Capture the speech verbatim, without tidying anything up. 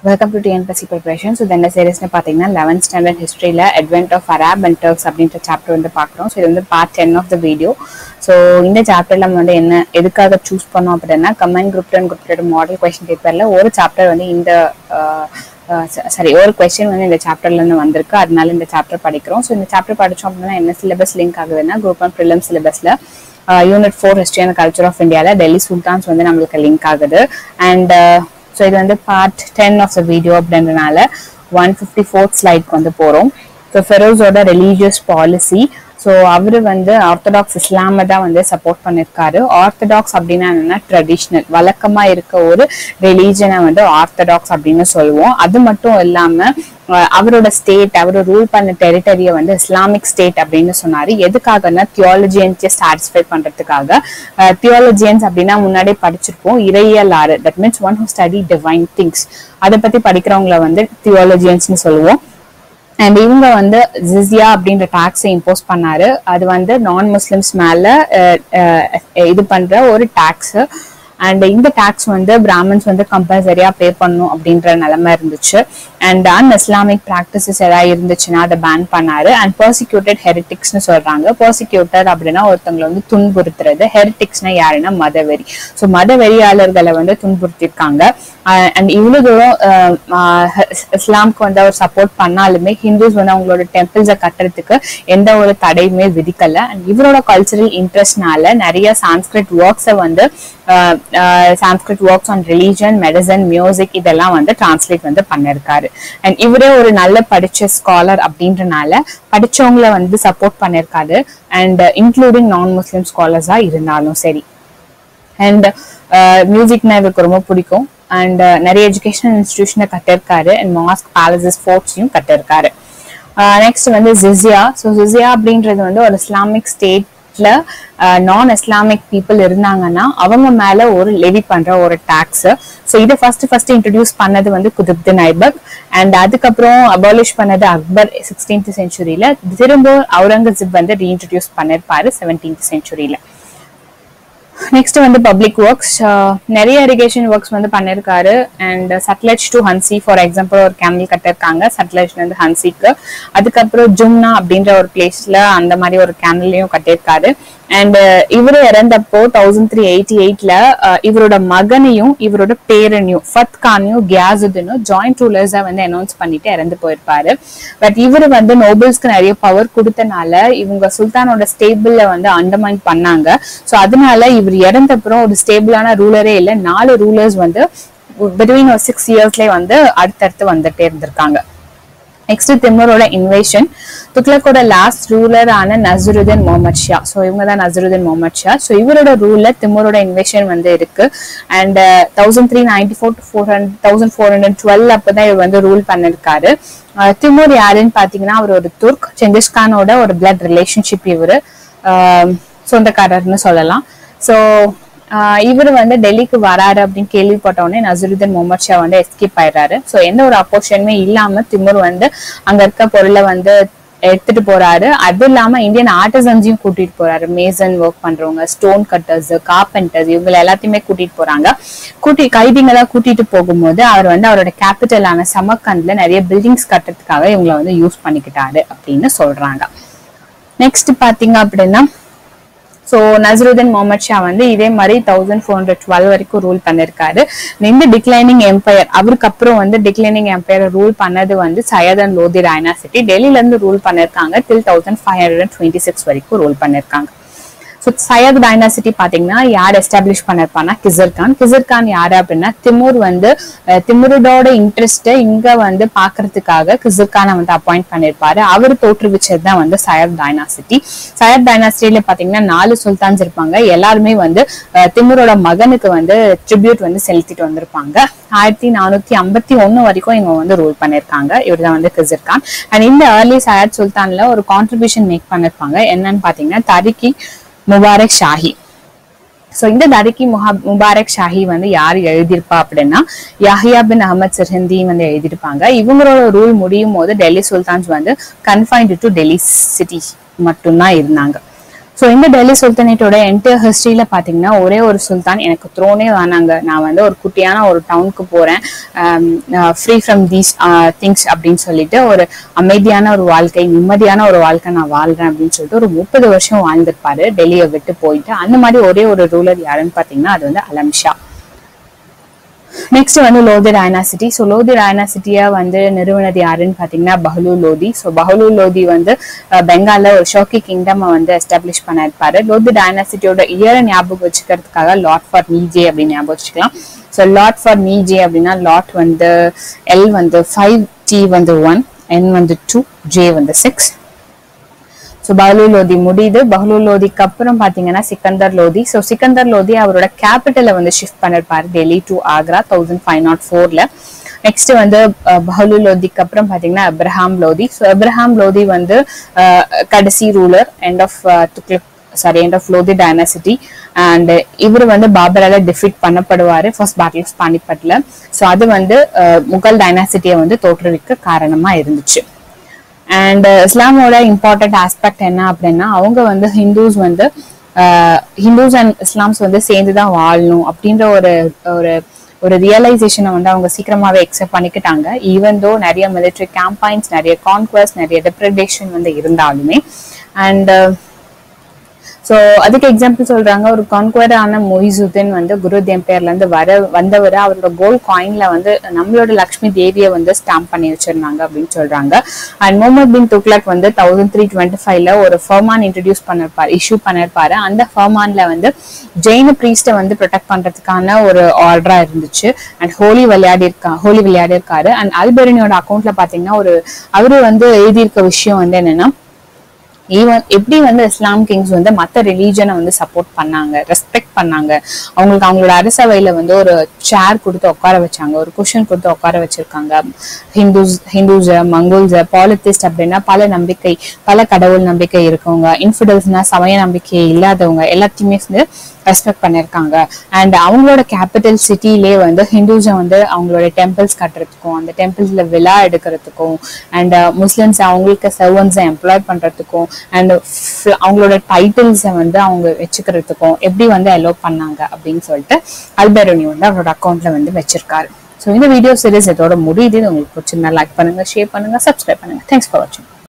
Welcome to T N P S C preparation. So then the series na pathina eleventh standard history la advent of Arab and Turks அப்படின்ற chapter வந்து பார்க்குறோம். So இது வந்து part ten of the video. So இந்த chapter ல வந்து என்ன எதுக்காக சூஸ் பண்ணோம் அப்படின்னா comment group and group model question பேப்பர்ல ஒரு சாப்டர் வந்து இந்த சாரி ஒரு கொஸ்டின் வந்து இந்த சாப்டர்ல இருந்து வந்திருக்கு, அதனால இந்த சாப்டர் படிக்கிறோம். ஸோ இந்த சாப்டர் படிச்சோம் அப்படின்னா என்ன சிலபஸ் லிங்க் ஆகுதுன்னா குரூப் அண்ட் ப்ரிலிம் சிலபஸ்ல unit four history and culture of இந்தியாவில் டெல்லி சுல்தான்ஸ் வந்து நம்மளுக்கு லிங்க் ஆகுது. அண்ட் ஸோ இது வந்து part ten of the video அப்படின்றனால ஒன் ஃபிஃப்டி ஃபோர்த் ஸ்லைட்க்கு வந்து போகிறோம். ஸோ ஃபெரோஸோட ரிலீஜியஸ் பாலிசி. ஸோ அவர் வந்து ஆர்த்தடாக்ஸ் இஸ்லாமை தான் வந்து சப்போர்ட் பண்ணியிருக்காரு. ஆர்த்தடாக்ஸ் அப்படின்னா என்னன்னா ட்ரெடிஷ்னல் வழக்கமாக இருக்க ஒரு ரிலீஜனை வந்து ஆர்த்தடாக்ஸ் அப்படின்னு சொல்லுவோம். அது மட்டும் இல்லாமல் அவரோட ஸ்டேட் அவர் ரூல் பண்ண டெரிட்டரியை வந்து இஸ்லாமிக் ஸ்டேட் அப்படின்னு சொன்னாரு. எதுக்காகன்னா தியாலஜியன்ஸை சாட்டிஸ்ஃபை பண்றதுக்காக. தியாலஜியன்ஸ் அப்படின்னா முன்னாடியே படிச்சிருப்போம், இறையியலாறு, that means one who study divine things. அதை பத்தி படிக்கிறவங்களை வந்து தியாலஜியன்ஸ்னு சொல்லுவோம். அண்ட் இவங்க வந்து ஜிஸ்யா அப்படின்ற டாக்ஸை இம்போஸ் பண்ணாரு. அது வந்து நான் முஸ்லிம்ஸ் மேல இது பண்ற ஒரு டாக்ஸ். அண்ட் இந்த டாக்ஸ் வந்து பிராமின்ஸ் வந்து கம்பல்சரியா பே பண்ணும் அப்படின்ற நிலைமை இருந்துச்சு. அண்ட் அன் இஸ்லாமிக் பிராக்டிசஸ் ஏதாவது இருந்துச்சுன்னா அதை பேன் பண்ணாரு. அண்ட் பர்சிக்யூட்டட் ஹெரிட்டிக்ஸ்னு சொல்றாங்க. பர்சிக்யூட்டட் அப்படின்னா ஒருத்தவங்களை வந்து துன்புறுத்துறது. ஹெரிட்டிக்ஸ்னா யாருன்னா மதவெறி. ஸோ மதவெறியாளர்களை வந்து துன்புறுத்திருக்காங்க. அண்ட் இவ்வளவு தூரம் இஸ்லாமுக்கு வந்து அவர் சப்போர்ட் பண்ணாலுமே ஹிந்துஸ் வந்து அவங்களோட டெம்பிள்ஸை கட்டுறதுக்கு எந்த ஒரு தடையுமே விதிக்கல. அண்ட் இவரோட கல்ச்சரல் இன்ட்ரெஸ்ட்னால நிறைய சான்ஸ்கிரிட் ஒர்க்ஸை வந்து Sanskrit works on religion, medicine, music இதெல்லாம் வந்து டிரான்ஸ்லேட் வந்து பண்ணிருக்காரு. அண்ட் இவரே ஒரு நல்ல படிச்ச ஸ்காலர் அப்படின்றனால படிச்சவங்களை வந்து சப்போர்ட் பண்ணிருக்காரு. அண்ட் இன்க்ளூடிங் நான் முஸ்லிம் ஸ்காலர்ஸா இருந்தாலும் சரி. அண்ட் மியூசிக்னா இவருக்கு ரொம்ப பிடிக்கும். அண்ட் நிறைய எஜுகேஷனல் இன்ஸ்டிடியூஷனை கட்டிருக்காரு. அண்ட் மாஸ்க், பேலசஸ், ஃபோர்ட்ஸையும் கட்டிருக்காரு. நெக்ஸ்ட் வந்து ஜிஸ்யா. ஸோ ஜிஸ்யா அப்படின்றது வந்து ஒரு Islamic state non Islamic people இருந்தாங்கன்னா அவங்க மேல ஒரு லெவி பண்ற ஒரு டாக்ஸ். ஸோ இதை ஃபர்ஸ்ட் ஃபர்ஸ்ட் இன்ட்ரடியூஸ் பண்ணது வந்து குதுப்தின் ஐபக். அண்ட் அதுக்கப்புறம் அபாலிஷ் பண்ணது அக்பர் சிக்ஸ்டீன்த் செஞ்சுரியில. திரும்ப அவுரங்கசீப் வந்து ரீஇன்ட்ரடியூஸ் பண்ணிருப்பாரு செவன்டீன்த் செஞ்சுரியில. நெக்ஸ்ட் வந்து பப்ளிக் ஒர்க்ஸ். நிறைய இரிகேஷன் ஒர்க்ஸ் வந்து பண்ணிருக்காரு. And Sutlej to Hansi for example ஒரு கேமல் கட்டிருக்காங்க சட்லஜ்ல இருந்து ஹன்சிக்கு. அதுக்கப்புறம் ஜும்னா அப்படின்ற ஒரு பிளேஸ்ல அந்த மாதிரி ஒரு கேனல்லையும் கட்டிருக்காரு. அண்ட் இவரு இறந்தப்போ தௌசண்ட் த்ரீ எயிட்டி எயிட்ல இவரோட மகனையும் இவரோட பேரனையும் ஃபத் கானையும் கியாசுதீனும் ஜாயிண்ட் ரூலர்ஸா வந்து அனௌன்ஸ் பண்ணிட்டு இறந்து போயிருப்பாரு. பட் இவரு வந்து நோபல்ஸ்க்கு நிறைய பவர் கொடுத்தனால இவங்க சுல்தானோட ஸ்டேபிள்ல வந்து அண்டர்மைன் பண்ணாங்க. ஸோ அதனால இவர் இறந்தப்புறம் ஒரு ஸ்டேபிளான ரூலரே இல்லை. நாலு ரூலர்ஸ் வந்து பிட்வீன் ஒரு சிக்ஸ் இயர்ஸ்லயே வந்து அடுத்தடுத்து வந்துட்டே இருந்திருக்காங்க. நெக்ஸ்ட் திமுரோட இன்வேஷன். துக்ளக்கோட லாஸ்ட் ரூலர் ஆன நசருதீன் முகமது ஷா. ஸோ இவங்க தான் நசருதீன் முகமது ஷா. ஸோ இவரோட ரூல்ல திமுரோட இன்வேஷன் வந்து இருக்கு. And thousand three ninety four to four hundred thousand four hundred twelve அப்பதான் இவர் வந்து ரூல் பண்ணிருக்காரு. திமுர் யாருன்னு பாத்தீங்கன்னா அவர் ஒரு துர்க், செங்கிஸ்கானோட ஒரு பிளட் ரிலேஷன்ஷிப் இவரு சொந்தக்காரர்னு சொல்லலாம். ஸோ இவர் வந்து டெல்லிக்கு வராரு அப்படின்னு கேள்விப்பட்ட உடனே நசருதீன் முகமது ஷா வந்து எஸ்கேப் ஆயிடுறாரு. ஸோ எந்த ஒரு அப்போஷனுமே இல்லாம திமுர் வந்து அங்க இருக்க பொருளை வந்து எடுத்துட்டு போறாரு. அது இல்லாம இந்தியன் ஆர்டிசன்ஸையும் கூட்டிட்டு போறாரு. மேசன் ஒர்க் பண்றவங்க, ஸ்டோன் கட்டர்ஸ், கார்பெண்டர்ஸ் இவங்க எல்லாத்தையுமே கூட்டிட்டு போறாங்க. கூட்டி கைதிங்களா கூட்டிட்டு போகும்போது அவர் வந்து அவரோட கேபிட்டலான சமர்கண்ட்ல நிறைய பில்டிங்ஸ் கட்டுறதுக்காக இவங்களை வந்து யூஸ் பண்ணிக்கிட்டாரு அப்படின்னு சொல்றாங்க. நெக்ஸ்ட் பாத்தீங்க அப்படின்னா ஸோ நசருதீன் முகமது ஷா வந்து இதே மாதிரி தௌசண்ட் ஃபோர் ஹண்ட்ரட் டுவெல் வரைக்கும் ரூல் பண்ணிருக்காரு. இந்த டிக்ளைனிங் எம்பையர் அவருக்கு அப்புறம் வந்து டிக்ளைனிங் எம்பையர் ரூல் பண்ணது வந்து சையத் அண்ட் லோதி டைனாசிட்டி. டெல்லியில இருந்து ரூல் பண்ணிருக்காங்க till thousand five hundred twenty six வரைக்கும் ரூல் பண்ணிருக்காங்க. ஸோ சையத் டைனாசிட்டி பாத்தீங்கன்னா யார் எஸ்டாப்ளிஷ் பண்ணிருப்பான்னா கிசர் கான். கிசர் கான் யாரு அப்படின்னா திமுர் வந்து திமுரோட இன்ட்ரெஸ்ட் இங்க வந்து பாக்குறதுக்காக கிசர் கானை வந்து அப்பாயிண்ட் பண்ணிருப்பாரு. அவர் தோற்றுவிச்சதுதான் வந்து சையத் டைனாசிட்டி. சையத் டைனாசிட்டியில பாத்தீங்கன்னா நாலு சுல்தான்ஸ் இருப்பாங்க. எல்லாருமே வந்து திமுரோட மகனுக்கு வந்து ட்ரிபியூட் வந்து செலுத்திட்டு வந்திருப்பாங்க. ஆயிரத்தி நானூத்தி ஐம்பத்தி ஒண்ணு வரைக்கும் இவங்க வந்து ரூல் பண்ணிருக்காங்க. இவர் தான் வந்து கிசர் கான். அண்ட் இந்த ஏர்லி சையத் சுல்தான்ல ஒரு கான்ட்ரிபியூஷன் மேக் பண்ணிருப்பாங்க. என்னன்னு பாத்தீங்கன்னா தரிகி முபாரக் ஷாஹி. ஸோ இந்த தரிகி முஹா முபாரக் ஷாஹி வந்து யார் எழுதியிருப்பா அப்படின்னா யாஹியா பின் அஹமத் சிர்ஹிந்தி வந்து எழுதியிருப்பாங்க. இவங்களோட ரூல் முடியும் போது டெல்லி சுல்தான்ஸ் வந்து கன்ஃபைன்டு டு டெல்லி சிட்டி மட்டும்தான் இருந்தாங்க. ஸோ இந்த டெல்லி சுல்தானேட்டோட என்டையர் ஹிஸ்ட்ரியில பார்த்தீங்கன்னா ஒரே ஒரு சுல்தான் எனக்கு த்ரோனே வேணாங்க, நான் வந்து ஒரு குட்டியான ஒரு டவுனுக்கு போறேன், ஃப்ரீ ஃப்ரம் தீஸ் திங்ஸ் அப்படின்னு சொல்லிட்டு ஒரு அமைதியான ஒரு வாழ்க்கை, நிம்மதியான ஒரு வாழ்க்கை நான் வாழ்றேன் அப்படின்னு சொல்லிட்டு ஒரு முப்பது வருஷம் வாழ்ந்திருப்பாரு டெல்லியை விட்டு போயிட்டு. அந்த மாதிரி ஒரே ஒரு ரூலர் யாருன்னு பார்த்தீங்கன்னா அது வந்து அலம் ஷா. நெக்ஸ்ட் வந்து லோதி டைனாசிட்டி. ஸோ லோதி டைனாசிட்டியா வந்து நிறுவனது யாருன்னு பாத்தீங்கன்னா பஹலூல் லோதி. ஸோ பஹலூல் லோதி வந்து பெங்கால்ல ஒரு ஷோக்கி கிங்டம் வந்து எஸ்டாப்ளிஷ் பண்ணிருப்பாரு. லோதி டைனாசிட்டியோட இயரை ஞாபகம் வச்சுக்கிறதுக்காக லாட் ஃபார் நீஜே அப்படின்னு ஞாபகம் வச்சுக்கலாம். ஸோ லாட் ஃபார் நீஜே அப்படின்னா லாட் வந்து எல் வந்து ஃபைவ், டி வந்து ஒன், என் வந்து டூ, ஜே வந்து சிக்ஸ். ஸோ பஹலூல் லோதி முடியுது. பஹலூல் லோதிக்கு அப்புறம் பாத்தீங்கன்னா சிக்கந்தர் லோதி. ஸோ சிக்கந்தர் லோதி அவரோட கேபிட்டலை வந்து ஷிஃப்ட் பண்ணிருப்பாரு Delhi to Agra thousand five nought ஃபோர்ல. நெக்ஸ்ட் வந்து பஹலூல் லோதிக்கு அப்புறம் பாத்தீங்கன்னா அப்ரஹாம் லோதி. ஸோ அப்ரஹாம் லோதி வந்து கடைசி ruler end of Tughlaq sorry end of Lodi dynasty. And இவர் வந்து பாபரால டிஃபீட் பண்ணப்படுவாரு ஃபர்ஸ்ட் பேட்டில் ஆஃப் பானிபட்ல. ஸோ அது வந்து முகல் டைனாசிட்டியை வந்து தோற்றுவிக்க காரணமா இருந்துச்சு. அண்ட் இஸ்லாமோட இம்பார்ட்டன்ட் ஆஸ்பெக்ட் என்ன அப்படின்னா அவங்க வந்து ஹிந்துஸ் வந்து ஹிந்துஸ் அண்ட் இஸ்லாம்ஸ் வந்து சேர்ந்துதான் வாழணும் அப்படின்ற ஒரு ஒரு ஒரு ரியலைசேஷனை வந்து அவங்க சீக்கிரமாவே எக்ஸெப்ட் பண்ணிக்கிட்டாங்க. ஈவன் தோ நிறைய மிலிட்டரி கேம்பைன்ஸ், நிறைய கான்குவஸ்ட், நிறைய டெப்ரடேஷன் வந்து இருந்தாலுமே. அண்ட் ஸோ அதுக்கு எக்ஸாம்பிள் சொல்றாங்க, ஒரு கான்குவரான மொய்சுதீன் வந்து குருத் எம்பையர்ல இருந்து வர வந்தவர் அவரோட கோல்ட் காயின்ல வந்து நம்மளோட லக்ஷ்மி தேவியை வந்து ஸ்டாம்ப் பண்ணி வச்சிருந்தாங்க அப்படின்னு சொல்றாங்க. அண்ட் முகமது பின் துக்ளக் வந்து தௌசண்ட் த்ரீ டுவெண்ட்டி ஃபைவ்ல ஒரு ஃபர்மான் இன்ட்ரடியூஸ் பண்ணிருப்பாரு, இஷ்யூ பண்ணிருப்பாரு. அந்த ஃபர்மான்ல வந்து ஜெயின பிரீஸ்ட வந்து ப்ரொடெக்ட் பண்றதுக்கான ஒரு ஆர்டரா இருந்துச்சு. அண்ட் ஹோலி விளையாடி இருக்கா ஹோலி விளையாடி இருக்காரு. அண்ட் அல்பெரினியோட அக்கௌண்ட்ல பாத்தீங்கன்னா ஒரு அவரு வந்து எழுதியிருக்க விஷயம் வந்து என்னன்னா, ஈவன் எப்படி வந்து இஸ்லாம் கிங்ஸ் வந்து மற்ற ரிலீஜனை வந்து சப்போர்ட் பண்ணாங்க, ரெஸ்பெக்ட் பண்ணாங்க, அவங்களுக்கு அவங்களோட அரசவையில வந்து ஒரு சேர் கொடுத்து உட்கார வச்சாங்க, ஒரு குஷன் கொடுத்து உட்கார வச்சிருக்காங்க. ஹிந்துஸ் ஹிந்துஸ் மங்கோல்ஸ் பாலித்திஸ்ட் அப்படின்னா பல நம்பிக்கை பல கடவுள் நம்பிக்கை இருக்கவங்க, இன்ஃபிடல்ஸ்னா சமய நம்பிக்கை இல்லாதவங்க எல்லாத்தையுமே வந்து ரெஸ்பெக்ட் பண்ணிருக்காங்க. அண்ட் அவங்களோட கேபிட்டல் சிட்டிலே வந்து ஹிந்துஸை வந்து அவங்களோட டெம்பிள்ஸ் கட்டுறதுக்கும் அந்த டெம்பிள்ஸ்ல விழா எடுக்கிறதுக்கும் அண்ட் முஸ்லிம்ஸ் அவங்களுக்கு சர்வன்ஸை எம்ப்ளாய் பண்றதுக்கும் அண்ட் அவங்களோட டைட்டில்ஸை வந்து அவங்க வச்சுக்கிறதுக்கும் எப்படி வந்து அலோவ் பண்ணாங்க அப்படின்னு சொல்லிட்டு அல்பெரினி வந்து அவரோட அக்கௌண்ட்ல வந்து வச்சிருக்காரு. ஸோ இந்த வீடியோ சீரிஸ் இதோட முடியுது. உங்களுக்கு பிடிச்சிருந்தா லைக் பண்ணுங்க, ஷேர் பண்ணுங்க, சப்ஸ்கிரைப் பண்ணுங்க. தேங்க்ஸ் ஃபார் வாட்சிங்.